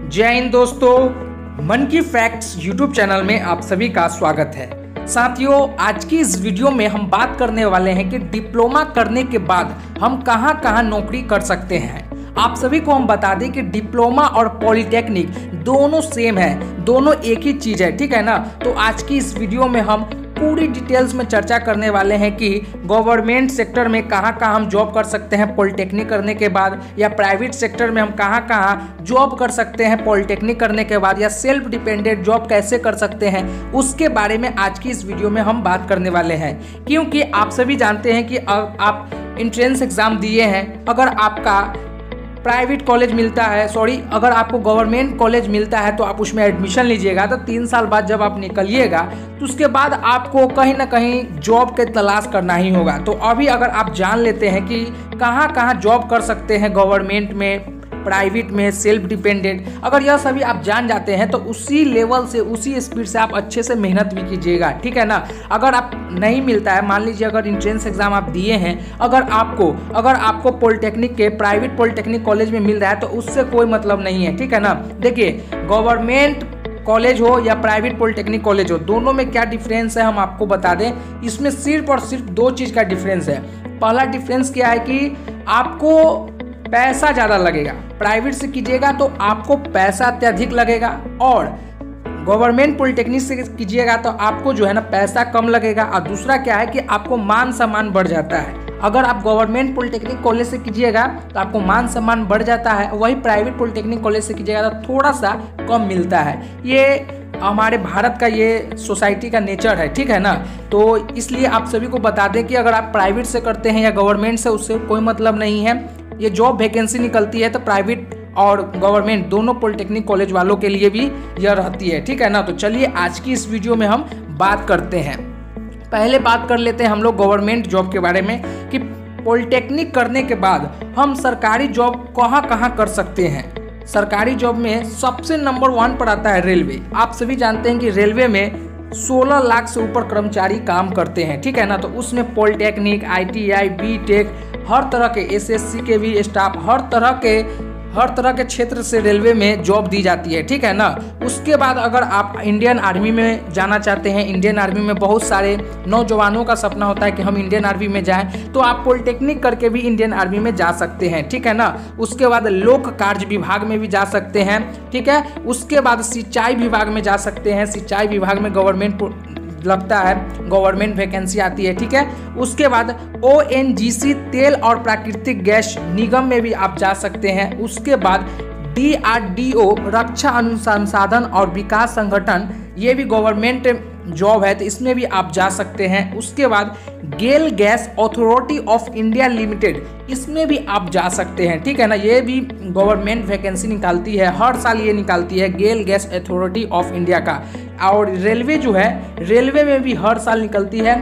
जय हिंद दोस्तों, मन की फैक्ट्स यूट्यूब चैनल में आप सभी का स्वागत है। साथियों, आज की इस वीडियो में हम बात करने वाले हैं कि डिप्लोमा करने के बाद हम कहां कहां नौकरी कर सकते हैं। आप सभी को हम बता दें कि डिप्लोमा और पॉलिटेक्निक दोनों सेम है, दोनों एक ही चीज है, ठीक है ना। तो आज की इस वीडियो में हम पूरी डिटेल्स में चर्चा करने वाले हैं कि गवर्नमेंट सेक्टर में कहां कहां हम जॉब कर सकते हैं पॉलिटेक्निक करने के बाद, या प्राइवेट सेक्टर में हम कहां कहां जॉब कर सकते हैं पॉलिटेक्निक करने के बाद, या सेल्फ डिपेंडेंट जॉब कैसे कर सकते हैं, उसके बारे में आज की इस वीडियो में हम बात करने वाले हैं। क्योंकि आप सभी जानते हैं कि आप एंट्रेंस एग्जाम दिए हैं, अगर आपका प्राइवेट कॉलेज मिलता है, अगर आपको गवर्नमेंट कॉलेज मिलता है तो आप उसमें एडमिशन लीजिएगा, तो 3 साल बाद जब आप निकलिएगा तो उसके बाद आपको कहीं ना कहीं जॉब के तलाश करना ही होगा। तो अभी अगर आप जान लेते हैं कि कहाँ कहाँ जॉब कर सकते हैं गवर्नमेंट में, प्राइवेट में, सेल्फ डिपेंडेंट, अगर यह सभी आप जान जाते हैं तो उसी लेवल से, उसी स्पीड से आप अच्छे से मेहनत भी कीजिएगा, ठीक है ना। अगर आप नहीं मिलता है, मान लीजिए अगर एंट्रेंस एग्जाम आप दिए हैं, अगर आपको पॉलिटेक्निक के प्राइवेट पॉलिटेक्निक कॉलेज में मिल रहा है तो उससे कोई मतलब नहीं है, ठीक है ना। देखिए, गवर्नमेंट कॉलेज हो या प्राइवेट पॉलिटेक्निक कॉलेज हो, दोनों में क्या डिफरेंस है हम आपको बता दें। इसमें सिर्फ और सिर्फ 2 चीज़ का डिफरेंस है। पहला डिफरेंस क्या है कि आपको पैसा ज़्यादा लगेगा, प्राइवेट से कीजिएगा तो आपको पैसा अत्यधिक लगेगा, और गवर्नमेंट पॉलिटेक्निक से कीजिएगा तो आपको जो है ना पैसा कम लगेगा। और दूसरा क्या है कि आपको मान सम्मान बढ़ जाता है। अगर आप गवर्नमेंट पॉलिटेक्निक कॉलेज से कीजिएगा तो आपको मान सम्मान बढ़ जाता है, वही प्राइवेट पॉलिटेक्निक कॉलेज से कीजिएगा तो थोड़ा सा कम मिलता है। ये हमारे भारत का, ये सोसाइटी का नेचर है, ठीक है ना। तो इसलिए आप सभी को बता दें कि अगर आप प्राइवेट से करते हैं या गवर्नमेंट से, उससे कोई मतलब नहीं है। ये जॉब वैकेंसी निकलती है तो प्राइवेट और गवर्नमेंट दोनों पॉलिटेक्निक कॉलेज वालों के लिए भी यह रहती है, ठीक है ना। तो चलिए आज की इस वीडियो में हम बात करते हैं। पहले बात कर लेते हैं हम लोग गवर्नमेंट जॉब के बारे में कि पॉलिटेक्निक करने के बाद हम सरकारी जॉब कहाँ कहाँ कर सकते हैं। सरकारी जॉब में सबसे नंबर 1 पर आता है रेलवे। आप सभी जानते हैं कि रेलवे में 16 लाख से ऊपर कर्मचारी काम करते हैं, ठीक है ना। तो उसमें पॉलिटेक्निक, ITI, BTech, हर तरह के SSC के भी स्टाफ, हर तरह के क्षेत्र से रेलवे में जॉब दी जाती है, ठीक है ना। उसके बाद अगर आप इंडियन आर्मी में जाना चाहते हैं, इंडियन आर्मी में बहुत सारे नौजवानों का सपना होता है कि हम इंडियन आर्मी में जाएं, तो आप पॉलिटेक्निक करके भी इंडियन आर्मी में जा सकते हैं, ठीक है ना। उसके बाद लोक कार्य विभाग में भी जा सकते हैं, ठीक है। उसके बाद सिंचाई विभाग में जा सकते हैं, सिंचाई विभाग में गवर्नमेंट लगता है, गवर्नमेंट वैकेंसी आती है, ठीक है। उसके बाद ONGC तेल और प्राकृतिक गैस निगम में भी आप जा सकते हैं। उसके बाद DRDO रक्षा अनुसंधान और विकास संगठन, ये भी गवर्नमेंट जॉब है, तो इसमें भी आप जा सकते हैं। उसके बाद GAIL gas authority of India limited, इसमें भी आप जा सकते हैं, ठीक है ना। ये भी गवर्नमेंट वैकेंसी निकालती है, हर साल ये निकालती है, GAIL gas authority of India का। और रेलवे जो है, रेलवे में भी हर साल निकलती है,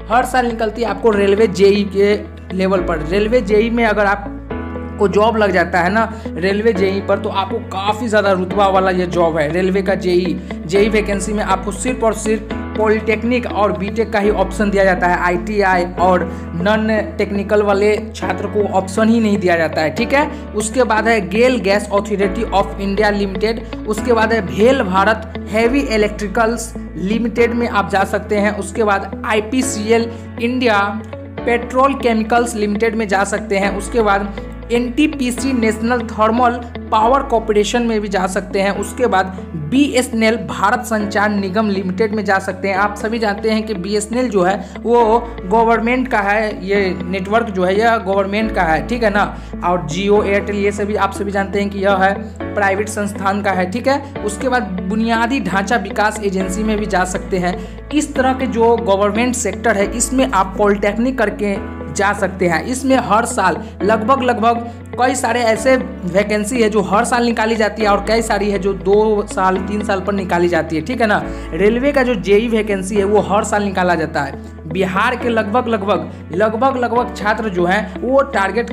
आपको रेलवे JEE के लेवल पर। रेलवे JEE में अगर आप को जॉब लग जाता है ना रेलवे JEE पर, तो आपको काफ़ी ज़्यादा रुतबा वाला ये जॉब है रेलवे का JEE वैकेंसी में आपको सिर्फ और सिर्फ पॉलिटेक्निक और BTech का ही ऑप्शन दिया जाता है। ITI और नॉन टेक्निकल वाले छात्र को ऑप्शन ही नहीं दिया जाता है, ठीक है। उसके बाद है GAIL gas authority of India limited. उसके बाद है भेल भारत हैवी इलेक्ट्रिकल्स लिमिटेड में आप जा सकते हैं। उसके बाद IPCL India petrol chemicals limited में जा सकते हैं। उसके बाद NTPC national thermal power corporation में भी जा सकते हैं। उसके बाद BSNL भारत संचार निगम लिमिटेड में जा सकते हैं। आप सभी जानते हैं कि BSNL जो है वो गवर्नमेंट का है, ये नेटवर्क जो है यह गवर्नमेंट का है, ठीक है ना। और Jio, एयरटेल, ये सभी आप सभी जानते हैं कि यह है प्राइवेट संस्थान का है, ठीक है। उसके बाद बुनियादी ढांचा विकास एजेंसी में भी जा सकते हैं। इस तरह के जो गवर्नमेंट सेक्टर है, इसमें आप पॉलिटेक्निक करके जा सकते हैं। इसमें हर साल लगभग कई सारे ऐसे वैकेंसी है जो हर साल निकाली जाती है, और कई सारी है जो 2 साल 3 साल पर निकाली जाती है, ठीक है ना। रेलवे का जो JEE वैकेंसी है वो हर साल निकाला जाता है। बिहार के लगभग छात्र जो हैं वो टारगेट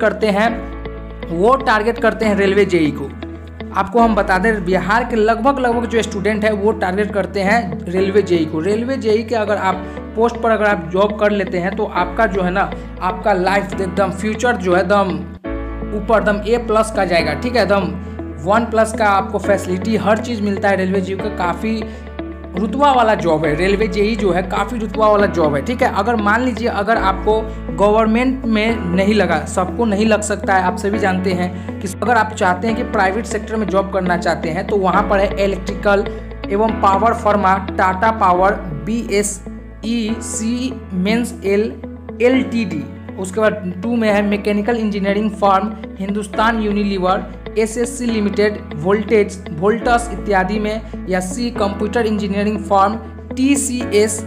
करते हैं रेलवे JEE को। आपको हम बता दें, बिहार के लगभग जो स्टूडेंट है वो टारगेट करते हैं रेलवे JEE को। रेलवे JEE के अगर आप पोस्ट पर अगर आप जॉब कर लेते हैं तो आपका जो है ना, आपका लाइफ एकदम फ्यूचर जो है एकदम ऊपर एकदम A+ का जाएगा, ठीक है, एकदम 1+ का आपको फैसिलिटी हर चीज़ मिलता है। रेलवे जी का काफ़ी रुतबा वाला जॉब है। रेलवे जेई जो है काफ़ी रुतबा वाला जॉब है, ठीक है। अगर मान लीजिए अगर आपको गवर्नमेंट में नहीं लगा, सबको नहीं लग सकता है, आप सभी जानते हैं कि अगर आप चाहते हैं कि प्राइवेट सेक्टर में जॉब करना चाहते हैं तो वहाँ पर है इलेक्ट्रिकल एवं पावर फर्मा Tata power BSE Siemens LTD। उसके बाद 2 में है mechanical engineering firm Hindustan Unilever SSC limited Voltas इत्यादि में, या C computer engineering firm TCS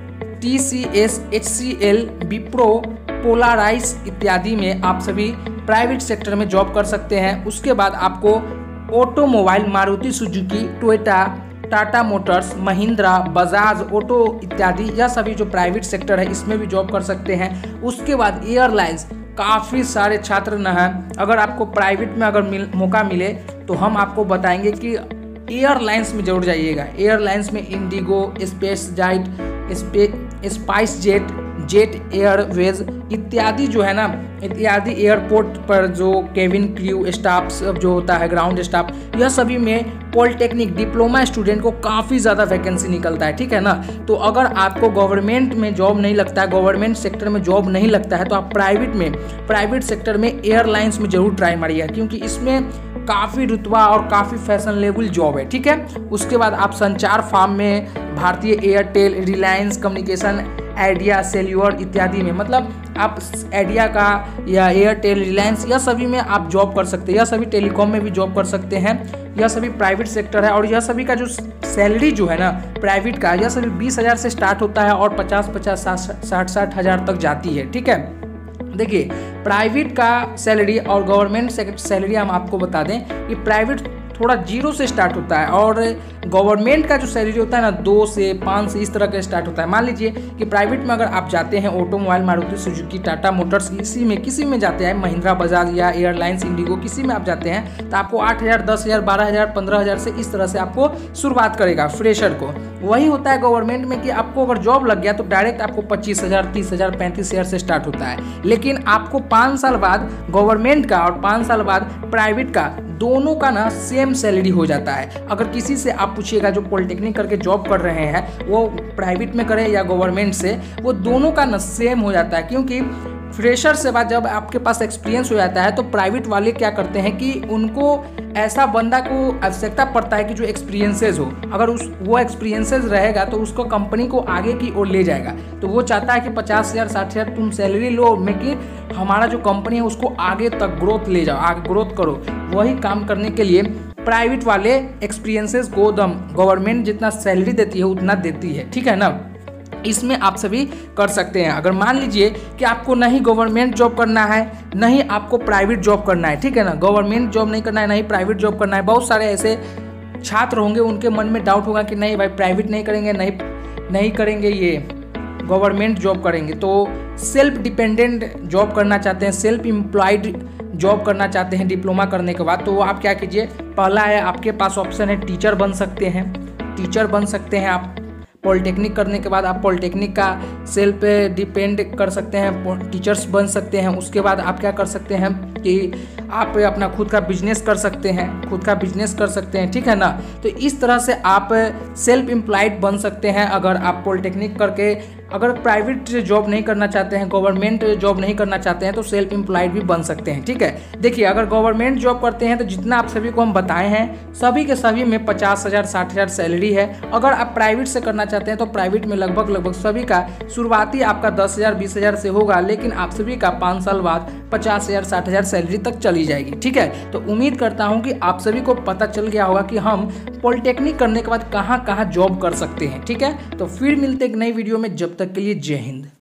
HCL Wipro Polaris इत्यादि में आप सभी प्राइवेट सेक्टर में जॉब कर सकते हैं। उसके बाद आपको automobile Maruti Suzuki Toyota Tata motors Mahindra Bajaj auto इत्यादि यह सभी जो प्राइवेट सेक्टर है इसमें भी जॉब कर सकते हैं। उसके बाद एयरलाइंस, काफ़ी सारे छात्र न हैं, अगर आपको प्राइवेट में अगर मौका मिले तो हम आपको बताएंगे कि एयरलाइंस में जरूर जाइएगा। एयरलाइंस में इंडिगो, स्पाइस जेट एयरवेज इत्यादि जो है ना, इत्यादि एयरपोर्ट पर जो केबिन क्रू स्टाफ सब जो होता है, ग्राउंड स्टाफ, यह सभी में पॉलिटेक्निक डिप्लोमा स्टूडेंट को काफ़ी ज़्यादा वैकेंसी निकलता है, ठीक है ना। तो अगर आपको गवर्नमेंट में जॉब नहीं लगता है, गवर्नमेंट सेक्टर में जॉब नहीं लगता है, तो आप प्राइवेट सेक्टर में एयरलाइंस में जरूर ट्राई मारिए, क्योंकि इसमें काफ़ी रुतबा और काफ़ी फैशनेबल जॉब है, ठीक है। उसके बाद आप संचार फर्म में भारतीय Airtel, Reliance communication, Idea cellular इत्यादि में, मतलब आप आइडिया का या एयरटेल, रिलायंस यह सभी में आप जॉब कर सकते हैं। यह सभी टेलीकॉम में भी जॉब कर सकते हैं। यह सभी प्राइवेट सेक्टर है और यह सभी का जो सैलरी जो है ना प्राइवेट का, यह सभी 20,000 से स्टार्ट होता है और 50,000 60,000 हज़ार तक जाती है, ठीक है। देखिए प्राइवेट का सैलरी और गवर्नमेंट सैलरी हम आपको बता दें कि प्राइवेट थोड़ा 0 से स्टार्ट होता है और गवर्नमेंट का जो सैलरी होता है ना 2 से 5 से इस तरह का स्टार्ट होता है। मान लीजिए कि प्राइवेट में अगर आप जाते हैं automobile Maruti Suzuki Tata motors किसी में जाते हैं, महिंद्रा बजाज या एयरलाइंस इंडिगो किसी में आप जाते हैं तो आपको 8,000 10,000 12,000 15,000 से इस तरह से आपको शुरुआत करेगा फ्रेशर को। वही होता है गवर्नमेंट में कि आपको अगर जॉब लग गया तो डायरेक्ट आपको 25,000 30,000 35,000 से स्टार्ट होता है। लेकिन आपको 5 साल बाद गवर्नमेंट का और 5 साल बाद प्राइवेट का दोनों का ना सेम सैलरी हो जाता है। अगर किसी से आप पूछिएगा जो पॉलिटेक्निक करके जॉब कर रहे हैं वो प्राइवेट में करें या गवर्नमेंट से, वो दोनों का ना सेम हो जाता है। क्योंकि फ्रेशर से बाद जब आपके पास एक्सपीरियंस हो जाता है तो प्राइवेट वाले क्या करते हैं कि उनको ऐसा बंदा को आवश्यकता पड़ता है कि जो एक्सपीरियंसेस हो। अगर वो एक्सपीरियंसेस रहेगा तो उसको कंपनी को आगे की ओर ले जाएगा। तो वो चाहता है कि 50,000 60,000 तुम सैलरी लो, में कि हमारा जो कंपनी है उसको आगे तक ग्रोथ ले जाओ, आगे ग्रोथ करो। वही काम करने के लिए प्राइवेट वाले एक्सपीरियंसेस को गवर्नमेंट जितना सैलरी देती है उतना देती है, ठीक है ना। इसमें आप सभी कर सकते हैं। अगर मान लीजिए कि आपको नहीं गवर्नमेंट जॉब करना है, नहीं आपको प्राइवेट जॉब करना है, ठीक है ना, गवर्नमेंट जॉब नहीं करना है, नहीं प्राइवेट जॉब करना है। बहुत सारे ऐसे छात्र होंगे उनके मन में डाउट होगा कि नहीं भाई प्राइवेट नहीं करेंगे, नहीं करेंगे, ये गवर्नमेंट जॉब करेंगे। तो सेल्फ डिपेंडेंट जॉब करना चाहते हैं, सेल्फ एम्प्लॉयड जॉब करना चाहते हैं डिप्लोमा करने के बाद, तो आप क्या कीजिए, पहला है आपके पास ऑप्शन है टीचर बन सकते हैं। टीचर बन सकते हैं आप पॉलिटेक्निक करने के बाद, आप पॉलिटेक्निक का सेल्फ डिपेंड कर सकते हैं, टीचर्स बन सकते हैं। उसके बाद आप क्या कर सकते हैं कि आप अपना खुद का बिजनेस कर सकते हैं, ठीक है ना। तो इस तरह से आप सेल्फ एम्प्लॉयड बन सकते हैं अगर आप पॉलिटेक्निक करके। अगर प्राइवेट जॉब नहीं करना चाहते हैं, गवर्नमेंट जॉब नहीं करना चाहते हैं तो सेल्फ एम्प्लॉयड भी बन सकते हैं, ठीक है। देखिए अगर गवर्नमेंट जॉब करते हैं तो जितना आप सभी को हम बताए हैं सभी के सभी में 50,000 60,000 सैलरी है। अगर आप प्राइवेट से करना चाहते हैं तो प्राइवेट में लगभग सभी का शुरुआती आपका 10,000 20,000 से होगा, लेकिन आप सभी का 5 साल बाद 50,000 60,000 सैलरी तक चली जाएगी, ठीक है। तो उम्मीद करता हूँ कि आप सभी को पता चल गया होगा कि हम पॉलिटेक्निक करने के बाद कहाँ कहाँ जॉब कर सकते हैं, ठीक है। तो फिर मिलते एक नई वीडियो में, जब तक के लिए जय हिंद।